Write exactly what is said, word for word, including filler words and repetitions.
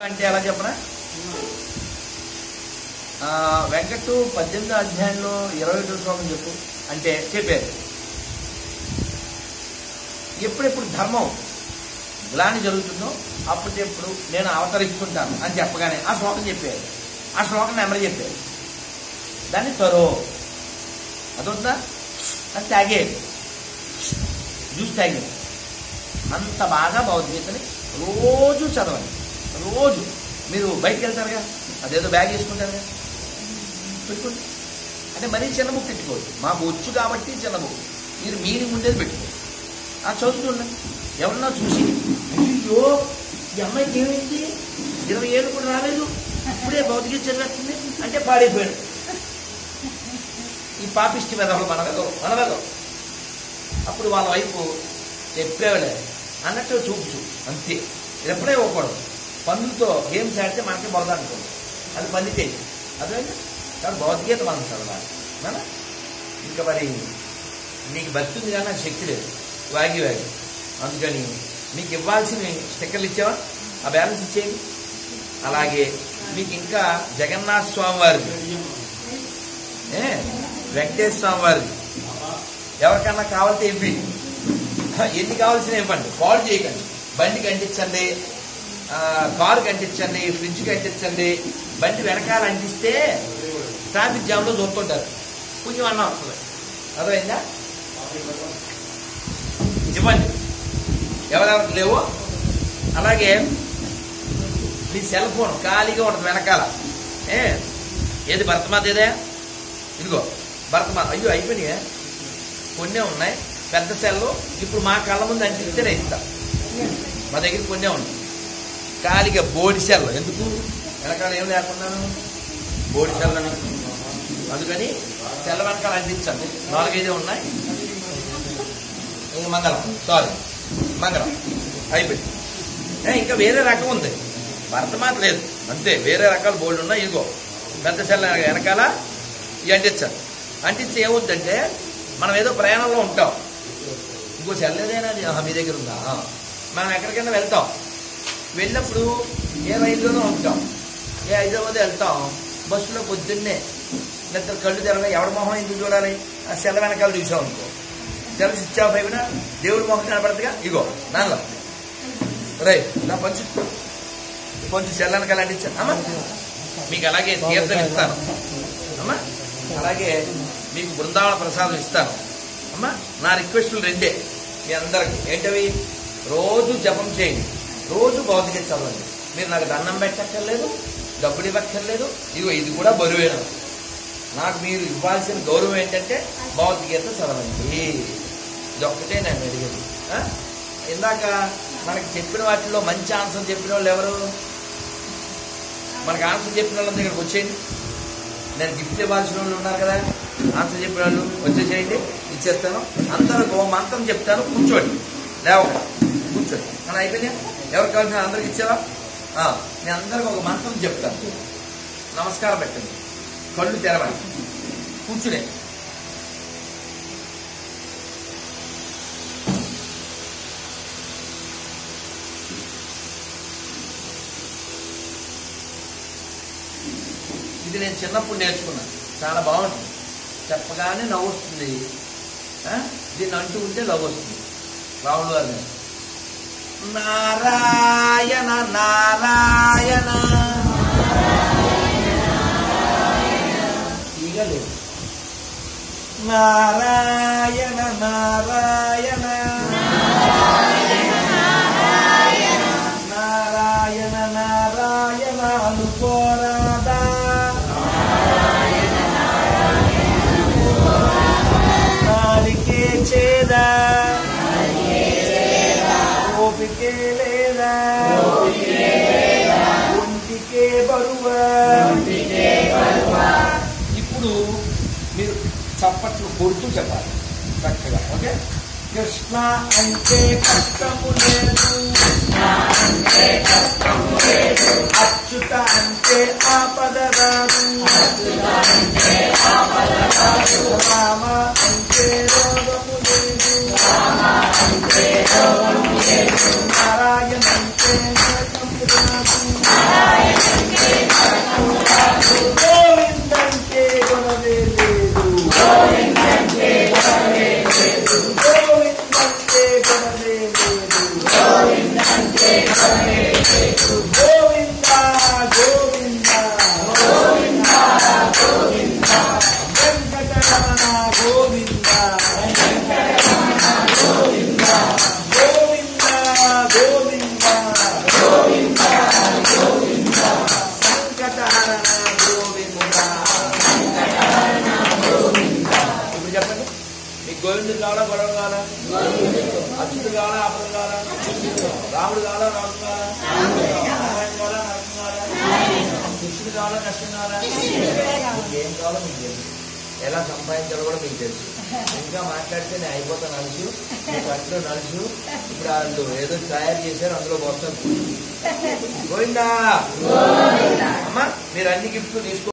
అంటే ఎలా చెప్పనా వెంకటు పద్దెనిమిదో అధ్యాయంలో ఇరవై ఒకటో శ్లోకం చెప్పు అంటే చెప్పారు. ఎప్పుడెప్పుడు ధర్మం గ్లాని జరుగుతుందో అప్పుడెప్పుడు నేను అవతరిస్తుంటాను అని చెప్పగానే ఆ శ్లోకం చెప్పారు. ఆ శ్లోకం నెంబర్ చెప్పారు. దాన్ని త్వరో అదొద్దా అది తాగేది జ్యూస్ తాగేది. అంత బాగా భగవద్గీతని రోజు చదవండి. రోజు మీరు బయటకు వెళ్తారుగా అదేదో బ్యాగ్ వేసుకుంటారుగా పెట్టుకోండి. అంటే మరీ చిన్న బుక్ పెట్టుకోవద్దు. మాకు వచ్చు కాబట్టి చిన్న బుక్, మీరు మీనింగ్ ఉండేది పెట్టుకోండి. ఆ చదువుతుండండి. ఎవరన్నా చూసి అయ్యో ఈ అమ్మాయికి ఏమైంది ఇరవై ఏళ్ళు కూడా రాలేదు ఇప్పుడే భౌతికత చదివేస్తుంది అంటే పాడైపోయాడు. ఈ పాపిష్టి మెదవులు మనగదు మనగదు అప్పుడు వాళ్ళ వైపు చెప్పేవాళ్ళే అన్నట్టు చూపుచు అంతే. ఎప్పుడే ఇవ్వకూడదు. పందులతో గేమ్స్ ఆడితే మనకి బొరద అనుకోండి, అది పందితే అదేంటి కానీ భౌతికత మనం చదవాలి మన. ఇంకా మరి నీకు భక్తి ఉంది కానీ నాకు శక్తి లేదు వాగి వాగి, అందుకని మీకు ఇవ్వాల్సిన స్టిక్కర్లు ఇచ్చావా ఆ బ్యాలెన్స్ ఇచ్చేయండి. అలాగే మీకు ఇంకా జగన్నాథ స్వామి వారిది ఏ వెంకటేశ్వర స్వామి వారిది ఎవరికన్నా కావాలంటే ఇవ్వి. ఎన్ని కావాల్సిన ఇవ్వండి, పాడు చేయకండి. బండికి అంటించండి, కారుకి అంటించండి, ఫ్రిడ్జ్కి అంటించండి. బండి వెనకాల అంటిస్తే ట్రాఫిక్ జామ్లో దొరుకుతుంటారు, పుణ్యం అన్న వస్తుంది. అర్థమైందా? ఇవ్వండి ఎవరెవరికి లేవో. అలాగే మీ సెల్ ఫోన్ ఖాళీగా ఉంటుంది వెనకాల, ఏ ఏది భరతమాత ఏదే ఇదిగో భరతమాత. అయ్యో అయిపోయినాయా కొన్నే ఉన్నాయి పెద్ద సెల్లు. ఇప్పుడు మా కళ్ళ ముందు అంటిస్తేనే ఇస్తాం. మా దగ్గర కొన్నే ఉన్నాయి ఖాళీగా బోడి సెల్. ఎందుకు వెనకాల ఏం లేకున్నాను బోడి సెల్ అని, అందుకని సెల్ వెనకాల అంటించండి. నాలుగైదే ఉన్నాయి. మంగళం సారీ మంగళం అయిపోయింది. ఇంకా వేరే రకం ఉంది, భరతమాత లేదు అంతే. వేరే రకాల బోర్డు ఉన్నాయి. ఇదిగో పెద్ద సెల్ వెనకాల ఇవి అంటించాలి. అంటిస్తే ఏమవుతుందంటే మనం ఏదో ప్రయాణంలో ఉంటాం, ఇంకో సెల్ ఏదైనా మీ దగ్గర ఉందా, మనం ఎక్కడికైనా వెళ్తాం. వెళ్ళినప్పుడు ఏ రైల్లోనూ ఉంటాం, ఏ హైదరాబాద్ వెళ్తాం, బస్సులో పొద్దున్నే నిద్ర కళ్ళు తెరగా ఎవరి మొహం ఎందుకు చూడాలి, ఆ సెల్ వెనకాల చూసాం అనుకో, సెల్ స్విచ్ ఆఫ్ అయిపోయినా దేవుడి మొహం కనపడదుగా. ఇగో నాన్న రై నా పంచు కొంచెం సెల్ వెనకాల అంటించాను అమ్మా. మీకు అలాగే తీర్థం ఇస్తాను అమ్మా, అలాగే మీకు బృందావన ప్రసాదం ఇస్తాను అమ్మా. నా రిక్వెస్టులు రెండే మీ అందరికి. ఏంటవి? రోజు జపం చేయండి, రోజు భౌతికత చదవండి. మీరు నాకు దండం పెట్టక్కర్లేదు, డబ్బులు ఇవ్వక్కర్లేదు. ఇదిగో ఇది కూడా బరువేనా. నాకు మీరు ఇవ్వాల్సిన గౌరవం ఏంటంటే భౌతికత చదవండి. ఇది ఒక్కటే నేను అడిగేది. ఇందాక మనకి చెప్పిన వాటిల్లో మంచి ఆన్సర్ చెప్పిన వాళ్ళు ఎవరు? మనకు ఆన్సర్ చెప్పిన వాళ్ళ దగ్గరకు వచ్చేయండి. నేను గిఫ్ట్ ఇవ్వాల్సిన వాళ్ళు ఉన్నారు కదా, ఆన్సర్ చెప్పిన వాళ్ళు వచ్చేసేయండి, ఇచ్చేస్తాను. అందరికి ఓ మంత్రం చెప్తాను, కూర్చోండి లేవక కూర్చోండి. మనం అయిపోయినా ఎవరికి కావాల్సిన అందరికి ఇచ్చావా? నేను అందరికి ఒక మంత్రం చెప్తాను. నమస్కారం పెట్టండి, కళ్ళు తెరవాలి, కూర్చునే. ఇది నేను చిన్నప్పుడు నేర్చుకున్నాను, చాలా బాగుంటుంది. చెప్పగానే నవ్వు వస్తుంది, దీన్ని అంటూ ఉంటే నవ్వు వస్తుంది. రాముడు గారు నారాయణ నారాయణ ఈగ లేదు. నారాయణ నారాయణ నారాయణ నారాయణ అనుకోరాదా, నాలికే చేదా ఓపికే లేదా, ఒంటికే బరువా. ఇప్పుడు మీరు చప్పట్లు కొడుతూ చెప్పాలి చక్కగా. ఓకే? కృష్ణ అంటే కష్టము లేదు, అచ్యుత అంటే ఆపద రాదు, రామ అంటే రోగము లేదు, నారాయణ అంటే కష్టం కావాలా? ఏం కావాలో మీకు తెలుసు, ఎలా సంపాదించాలో కూడా మీకు తెలుసు. ఇంకా మాట్లాడితే నేను అయిపోతా నలుసు, మీకు అంట్లో నలుసు. ఇప్పుడు వాళ్ళు ఏదో తయారు చేశారు, అందులో పోతారు. పోయిందా అమ్మా? మీరు అన్ని గిఫ్ట్లు తీసుకో.